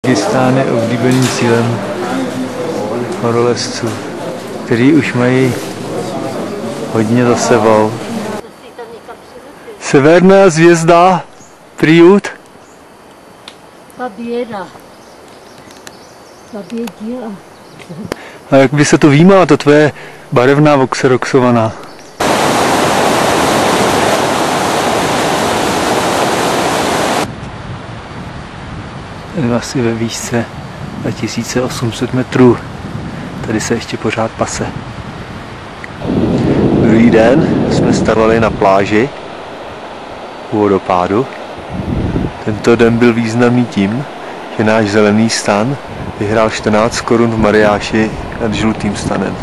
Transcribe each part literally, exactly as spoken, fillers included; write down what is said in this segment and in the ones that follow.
Kyrgyzstán je oblíbeným cílem horolezců, kteří už mají hodně za sebou. Severná zvězda, Priut. Baběra. Babědíla. A jak by se to výjimala, to tvoje barevná voxeroxovaná? Asi ve výšce dva tisíce osm set metrů. Tady se ještě pořád pase. Druhý den jsme stavali na pláži u vodopádu. Tento den byl významný tím, že náš zelený stan vyhrál čtrnáct korun v mariáši nad žlutým stanem.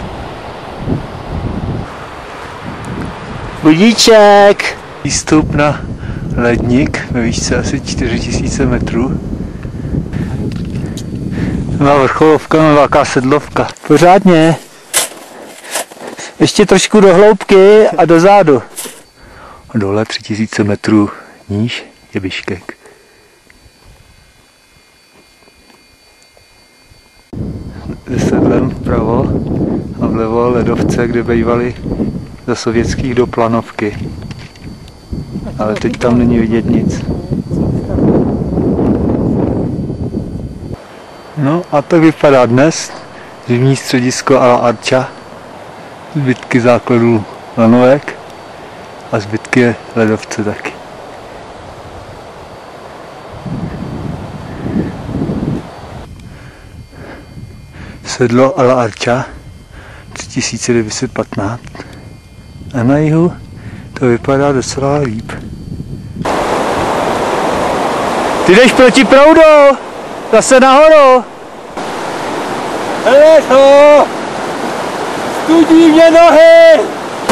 Budíček! Výstup na ledník ve výšce asi čtyři tisíce metrů. Má vrcholovka, má velká sedlovka. Pořádně. Ještě trošku do hloubky a do zádu. A dole tři tisíce metrů níž je Biškek. Se sedlem vpravo a vlevo ledovce, kde bývaly za sovětských do Planovky. Ale teď tam není vidět nic. No a tak vypadá dnes zimní středisko Ala Archa, zbytky základů lanovek a zbytky ledovce taky. Sedlo Ala Archa tři tisíce devět set patnáct a na jihu to vypadá docela líp. Ty jdeš proti proudu! Zase nahoru! Hele to! Studí mě nohy!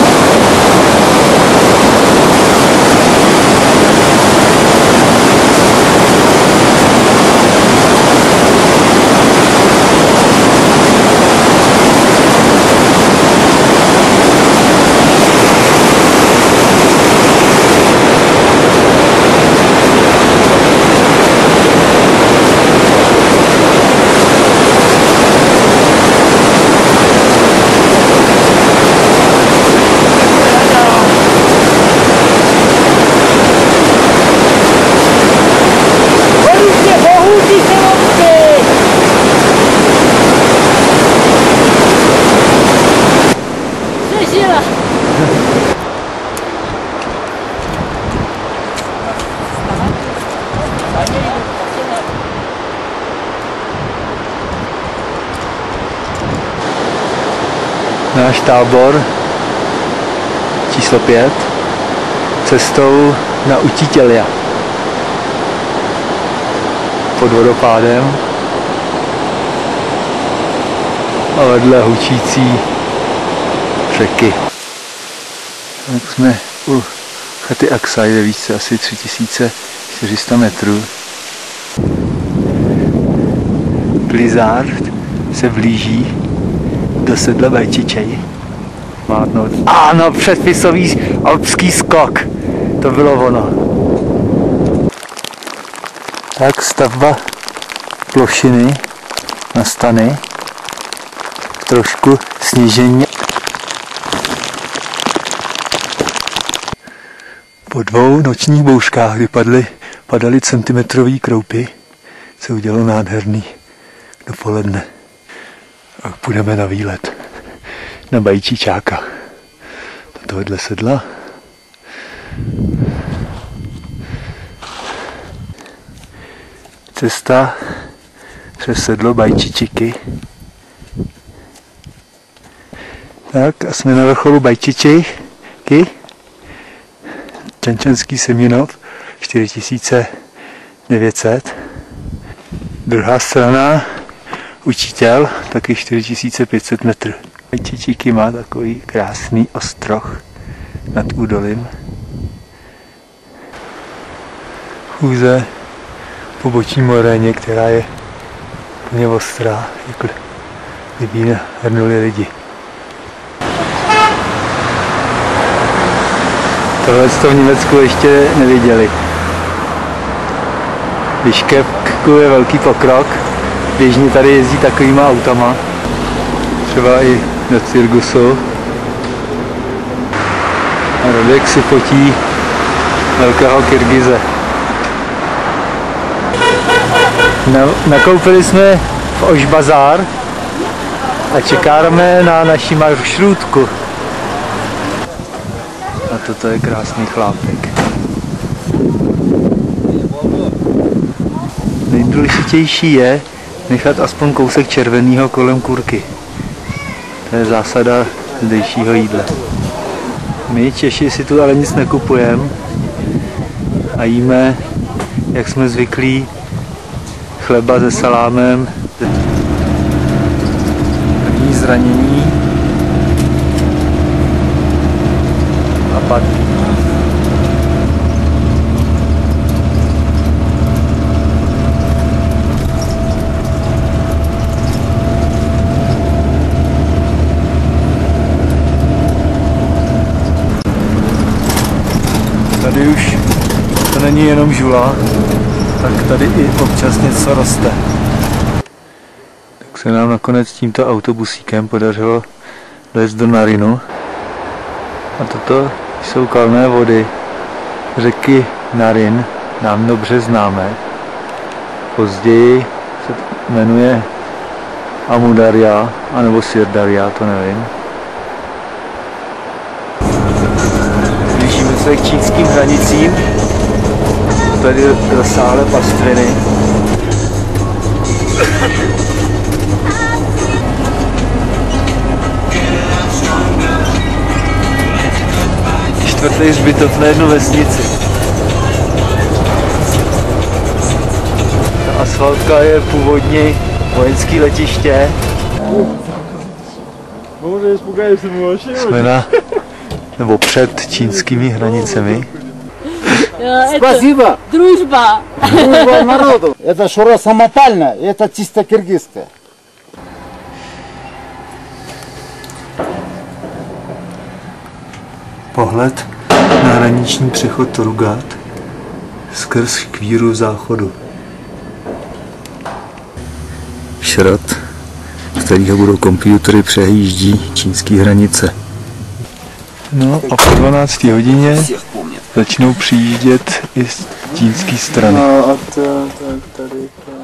Náš tábor číslo pět cestou na Utitelia pod vodopádem a vedle hučící řeky. Tak jsme u chaty Aksaj ve výšce asi tři tisíce čtyři sta metrů. Blizzard se blíží do sedla Bajčičej. Mátnout. Ano, předpisový alpský skok. To bylo ono. Tak stavba plošiny na stany. Trošku snížení. Po dvou nočních bouřkách, kdy padly, padaly centimetrový kroupy, se udělalo nádherný dopoledne. A půjdeme na výlet na Bajčičáka. Tohle sedla. Cesta přes sedlo Bajčičiky. Tak a jsme na vrcholu Bajčičky. Čančanský Semjonov čtyři tisíce devět set. Druhá strana Učitel, taky čtyři tisíce pět set metrů. Bajčičíky má takový krásný ostroh nad údolím. Chůze po boční moréně, která je plně ostrá, jako kdyby nahrnuli lidi. Tohle to v Německu ještě neviděli. Biškek Čínsku je velký pokrok. Běžně tady jezdí takovýma autama. Třeba i do cirkusu. A Radek si fotí velkého Kyrgyze. Nakoupili jsme v Oš Bazar a čekáme na naši maršrutku. A toto je krásný chlápek. Nejdůležitější je nechat aspoň kousek červeného kolem kurky. To je zásada zdejšího jídla. My Češi si tu ale nic nekupujeme a jíme, jak jsme zvyklí, chleba se salámem. První zranění a pak tady už to není jenom žula, tak tady i občas něco roste. Tak se nám nakonec tímto autobusíkem podařilo dojet do Narinu. A toto jsou kalné vody řeky Narin, nám dobře známé. Později se jmenuje Amudarja, anebo Sirdarja, to nevím. Blížíme se k čínským hranicím. Tady rozsáhlé pastviny. Čtvrtý hřbitov na jednu vesnici. Ta asfaltka je původně vojenské letiště. Jsme na, nebo před čínskými hranicemi. Спасибо. Дружба. Дружба народу. Это шура самопальная, это чисто киргизская. Pohled na hraniční přechod Torugat skrz kvíru záchodu. Šrot, z kterého budou počítače přejíždí čínské hranice. No a po dvanácté hodině začnou přijíždět i z čínské strany. No a to, tak tady to.